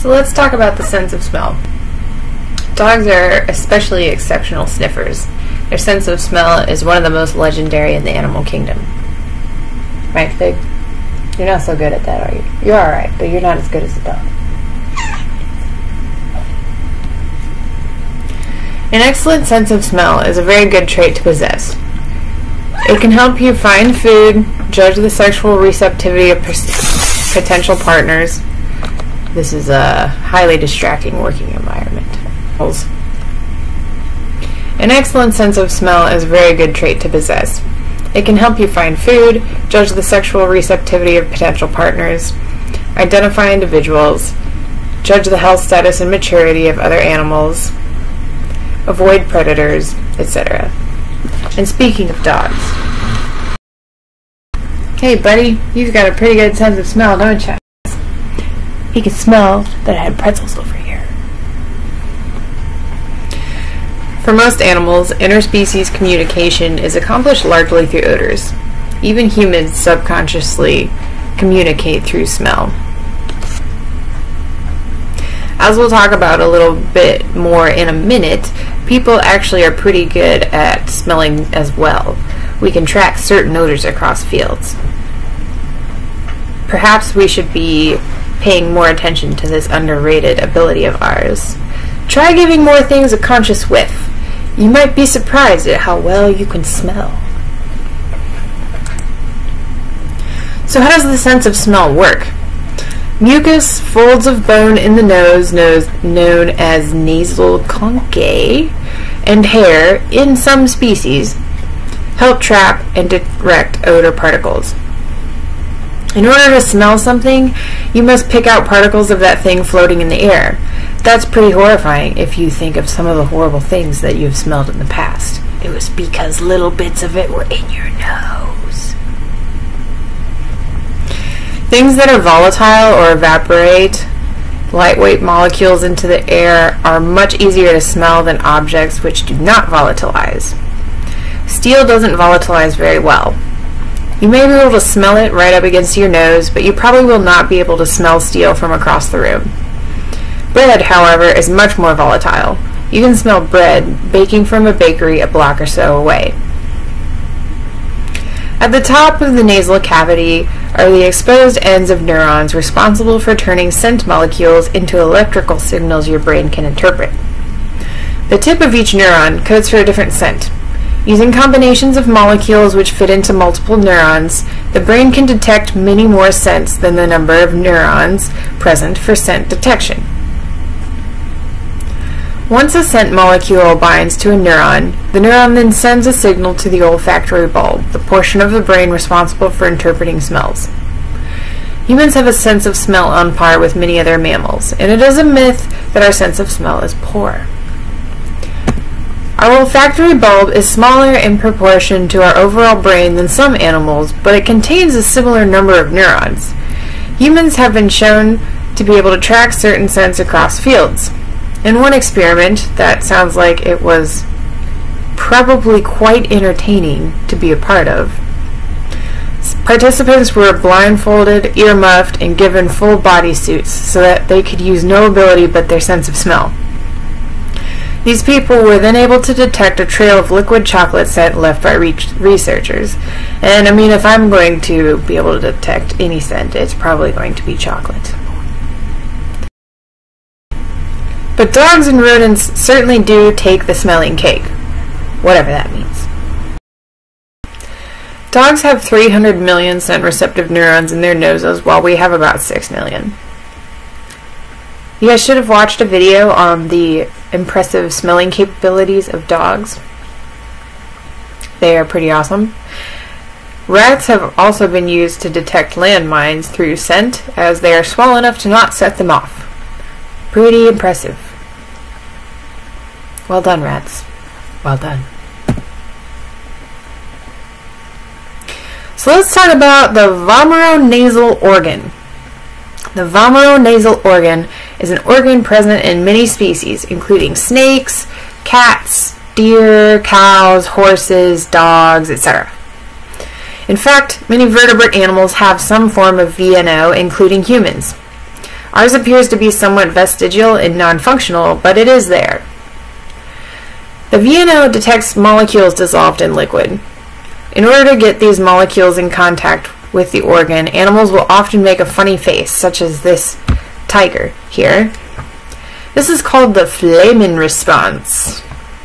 So let's talk about the sense of smell. Dogs are especially exceptional sniffers. Their sense of smell is one of the most legendary in the animal kingdom. Right, Fig? You're not so good at that, are you? You're alright, but you're not as good as a dog. An excellent sense of smell is a very good trait to possess. It can help you find food, judge the sexual receptivity of potential partners. This is a highly distracting working environment. An excellent sense of smell is a very good trait to possess. It can help you find food, judge the sexual receptivity of potential partners, identify individuals, judge the health status and maturity of other animals, avoid predators, etc. And speaking of dogs, hey buddy, you've got a pretty good sense of smell, don't you? He could smell that I had pretzels over here. For most animals, interspecies communication is accomplished largely through odors. Even humans subconsciously communicate through smell. As we'll talk about a little bit more in a minute, people actually are pretty good at smelling as well. We can track certain odors across fields. Perhaps we should be paying more attention to this underrated ability of ours. Try giving more things a conscious whiff. You might be surprised at how well you can smell. So how does the sense of smell work? Mucus, folds of bone in the nose, known as nasal conchae, and hair, in some species, help trap and direct odor particles. In order to smell something, you must pick out particles of that thing floating in the air. That's pretty horrifying if you think of some of the horrible things that you've smelled in the past. It was because little bits of it were in your nose. Things that are volatile or evaporate lightweight molecules into the air are much easier to smell than objects which do not volatilize. Steel doesn't volatilize very well. You may be able to smell it right up against your nose, but you probably will not be able to smell steel from across the room. Bread, however, is much more volatile. You can smell bread baking from a bakery a block or so away. At the top of the nasal cavity are the exposed ends of neurons responsible for turning scent molecules into electrical signals your brain can interpret. The tip of each neuron codes for a different scent. Using combinations of molecules which fit into multiple neurons, the brain can detect many more scents than the number of neurons present for scent detection. Once a scent molecule binds to a neuron, the neuron then sends a signal to the olfactory bulb, the portion of the brain responsible for interpreting smells. Humans have a sense of smell on par with many other mammals, and it is a myth that our sense of smell is poor. Our olfactory bulb is smaller in proportion to our overall brain than some animals, but it contains a similar number of neurons. Humans have been shown to be able to track certain scents across fields. In one experiment that sounds like it was probably quite entertaining to be a part of, participants were blindfolded, earmuffed, and given full body suits so that they could use no ability but their sense of smell. These people were then able to detect a trail of liquid chocolate scent left by researchers. And I mean, if I'm going to be able to detect any scent, it's probably going to be chocolate. But dogs and rodents certainly do take the smelling cake, whatever that means. Dogs have 300 million scent receptive neurons in their noses, while we have about 6 million. You guys should have watched a video on the impressive smelling capabilities of dogs. They are pretty awesome. Rats have also been used to detect landmines through scent, as they are small enough to not set them off. Pretty impressive. Well done, rats. Well done. So let's talk about the vomeronasal organ. The vomeronasal organ is an organ present in many species, including snakes, cats, deer, cows, horses, dogs, etc. In fact, many vertebrate animals have some form of VNO, including humans. Ours appears to be somewhat vestigial and non-functional, but it is there. The VNO detects molecules dissolved in liquid. In order to get these molecules in contact with the organ, animals will often make a funny face, such as this tiger here. This is called the Flehmen response.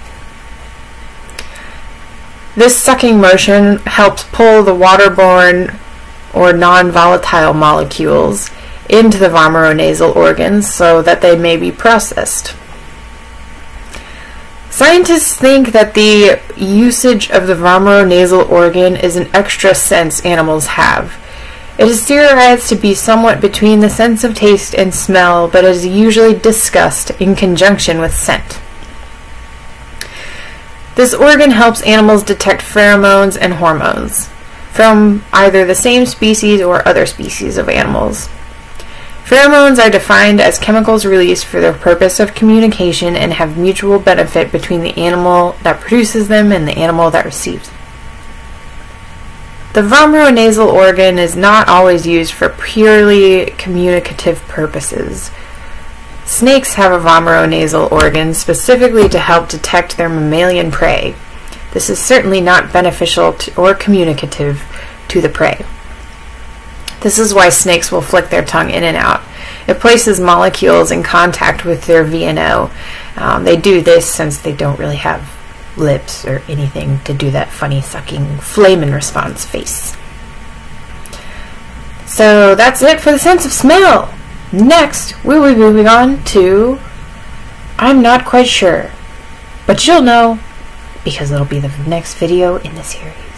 This sucking motion helps pull the waterborne or non-volatile molecules into the vomeronasal organs so that they may be processed. Scientists think that the usage of the vomeronasal organ is an extra sense animals have. It is theorized to be somewhat between the sense of taste and smell, but is usually discussed in conjunction with scent. This organ helps animals detect pheromones and hormones from either the same species or other species of animals. Pheromones are defined as chemicals released for the purpose of communication and have mutual benefit between the animal that produces them and the animal that receives them. The vomeronasal organ is not always used for purely communicative purposes. Snakes have a vomeronasal organ specifically to help detect their mammalian prey. This is certainly not beneficial or communicative to the prey. This is why snakes will flick their tongue in and out. It places molecules in contact with their VNO. They do this since they don't really have lips or anything to do that funny sucking Flehmen response face. So that's it for the sense of smell. Next, we will be moving on to I'm not quite sure, but you'll know because it'll be the next video in the series.